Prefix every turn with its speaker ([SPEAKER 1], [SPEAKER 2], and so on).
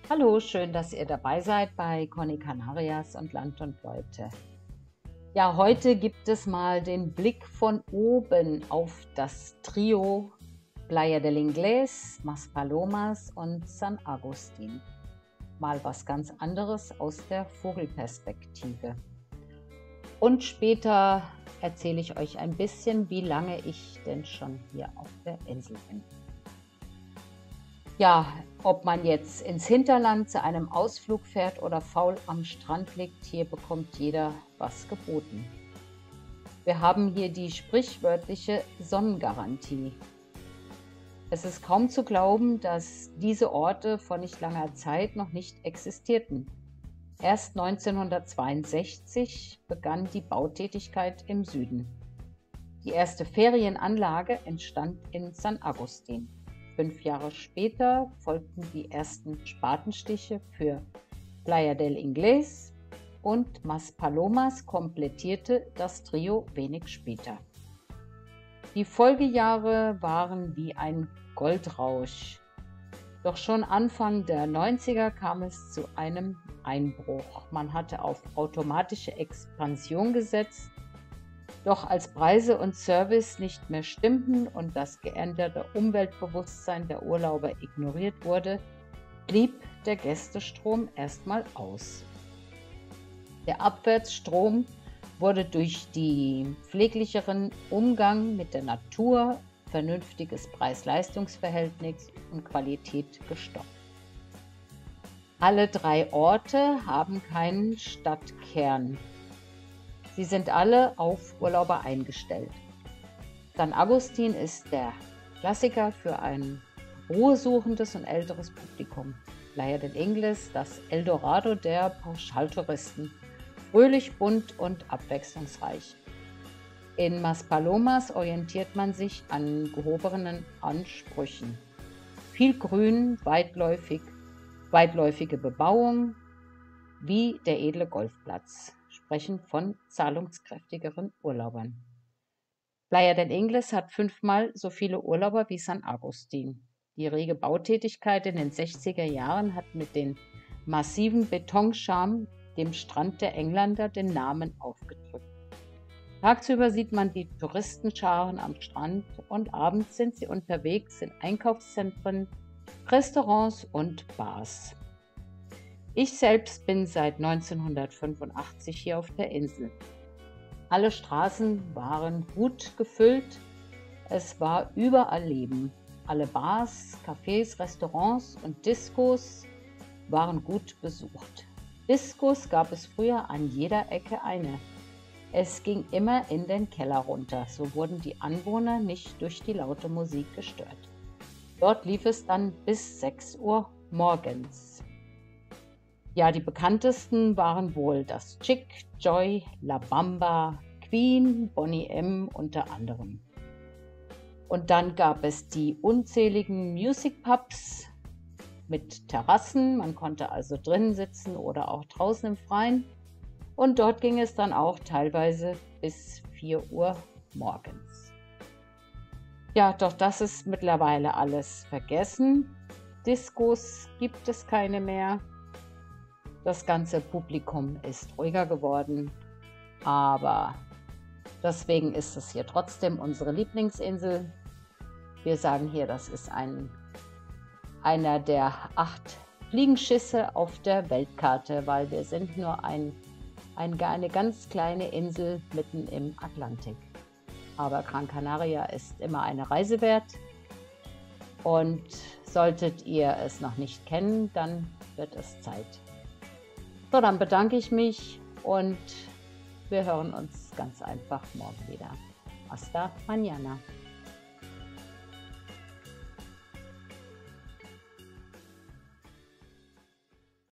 [SPEAKER 1] Hallo, schön, dass ihr dabei seid bei Conny Canarias und Land und Leute. Ja, heute gibt es mal den Blick von oben auf das Trio Playa del Inglés, Maspalomas und San Agustín. Mal was ganz anderes aus der Vogelperspektive. Und später erzähle ich euch ein bisschen, wie lange ich denn schon hier auf der Insel bin. Ja, ob man jetzt ins Hinterland zu einem Ausflug fährt oder faul am Strand liegt, hier bekommt jeder was geboten. Wir haben hier die sprichwörtliche Sonnengarantie. Es ist kaum zu glauben, dass diese Orte vor nicht langer Zeit noch nicht existierten. Erst 1962 begann die Bautätigkeit im Süden. Die erste Ferienanlage entstand in San Agustín. 5 Jahre später folgten die ersten Spatenstiche für Playa del Inglés und Maspalomas komplettierte das Trio wenig später. Die Folgejahre waren wie ein Goldrausch. Doch schon Anfang der 90er kam es zu einem Einbruch. Man hatte auf automatische Expansion gesetzt. Doch als Preise und Service nicht mehr stimmten und das geänderte Umweltbewusstsein der Urlauber ignoriert wurde, blieb der Gästestrom erstmal aus. Der Abwärtsstrom wurde durch den pfleglicheren Umgang mit der Natur, vernünftiges Preis-Leistungs-Verhältnis und Qualität gestoppt. Alle 3 Orte haben keinen Stadtkern. Sie sind alle auf Urlauber eingestellt. San Agustín ist der Klassiker für ein ruhesuchendes und älteres Publikum. Playa del Inglés, das Eldorado der Pauschaltouristen. Fröhlich, bunt und abwechslungsreich. In Maspalomas orientiert man sich an gehobenen Ansprüchen. Viel Grün, weitläufige Bebauung, wie der edle Golfplatz. Sprechen von zahlungskräftigeren Urlaubern. Playa del Inglés hat 5-mal so viele Urlauber wie San Agustín. Die rege Bautätigkeit in den 60er Jahren hat mit den massiven Betonscham dem Strand der Engländer den Namen aufgedrückt. Tagsüber sieht man die Touristenscharen am Strand und abends sind sie unterwegs in Einkaufszentren, Restaurants und Bars. Ich selbst bin seit 1985 hier auf der Insel. Alle Straßen waren gut gefüllt, es war überall Leben. Alle Bars, Cafés, Restaurants und Diskos waren gut besucht. Diskos gab es früher an jeder Ecke eine. Es ging immer in den Keller runter, so wurden die Anwohner nicht durch die laute Musik gestört. Dort lief es dann bis 6 Uhr morgens. Ja, die bekanntesten waren wohl das Chic, Joy, La Bamba, Queen, Boney M. unter anderem. Und dann gab es die unzähligen Music Pubs mit Terrassen, man konnte also drinnen sitzen oder auch draußen im Freien. Und dort ging es dann auch teilweise bis 4 Uhr morgens. Ja, doch das ist mittlerweile alles vergessen. Diskos gibt es keine mehr. Das ganze Publikum ist ruhiger geworden, aber deswegen ist es hier trotzdem unsere Lieblingsinsel. Wir sagen hier, das ist einer der 8 Fliegenschüsse auf der Weltkarte, weil wir sind nur eine ganz kleine Insel mitten im Atlantik. Aber Gran Canaria ist immer eine Reise wert und solltet ihr es noch nicht kennen, dann wird es Zeit. So, dann bedanke ich mich und wir hören uns ganz einfach morgen wieder. Hasta mañana.